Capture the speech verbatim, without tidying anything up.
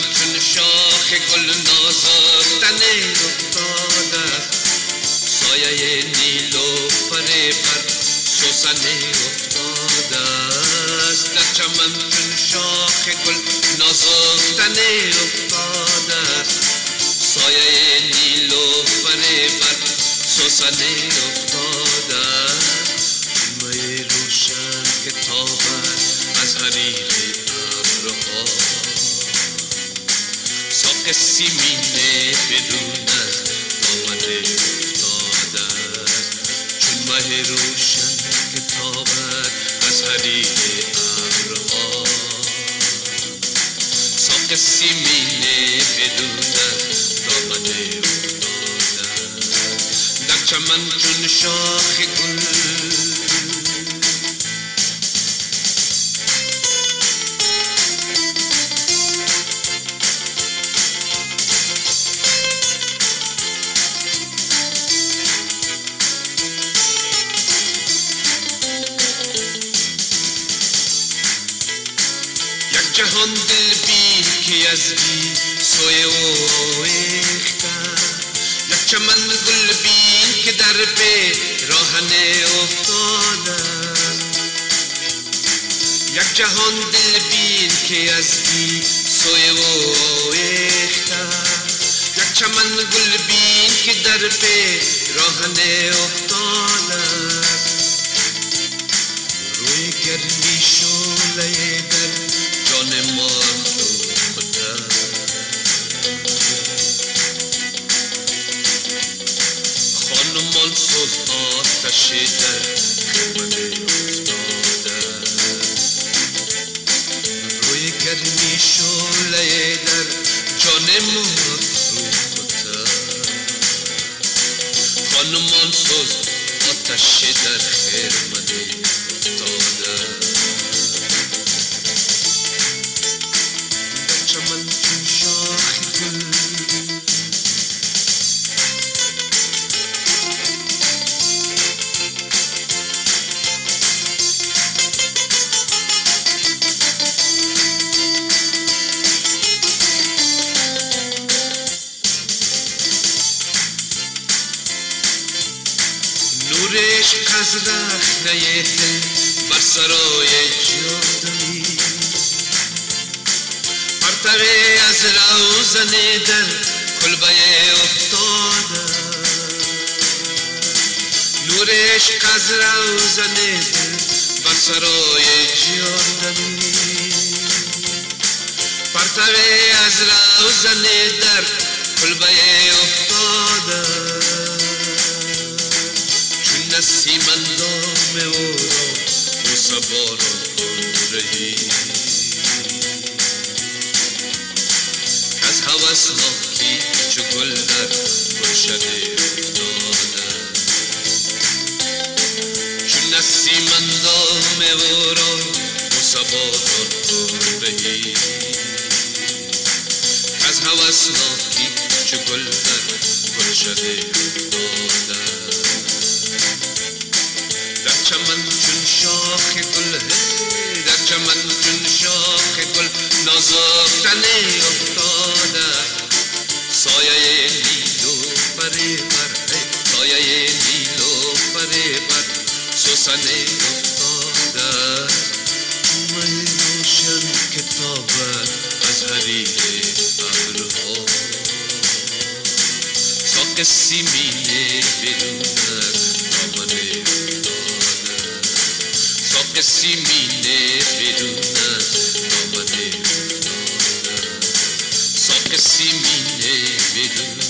چون شاخ گل نازک افتاده است سایه نیلوفر بر سوسن افتاده است در چمن چون شاخ گل نازک افتاده است سایه نیلوفر بر سوسن افتاده است مای روشن که تابد از حریر ابرها ساق سیمینه بدون از دامنه افتاده است چون ماه روشن که تابد از حریر ابرها ساق سیمینه بدون از دامنه افتاده است در چمن چون شاخ گل جهان دل بین که از بی سوی او ایخته یک چمن گل بین که در پی راهنه افتاده یک جهان دل بین که از بی سوی او ایخته یک چمن گل بین که در پی راهنه افتاده روی گرمی شعله در جان ما سوخته خانمان سوز آتش در خیمه افتاده روی گرمی شعله در جان ما سوخته خانمان سوز آتش در خیمه افتاده چمن چون شاخ گل نور عشق از رخنه دل بر سرای جادویی پرتوی از روزن در کلبه افتاده نور عشق از روزن دل بر سرای جادویی پرتوی از روزن در کلبه افتاده چون نسیم اندام او را بوسه باران رهی از هوسناکی چو گل در گلشن افتاده چون نسیم اندام او را بوسه باران رهی از هوسناکی چو گل در گلشن افتاده در چمن چون شاخ گل در چمن چون شاخ گل نازک تنه افتاده سایه نیلوفر بر سایه نیلوفر بر سوسن افتاده ماه روشن که تابد از حریر ابرها ساق سیمینه بدون از دامنه افتاده ساق سیمینه بدون از دامنه افتاده ساق سیمینه بدون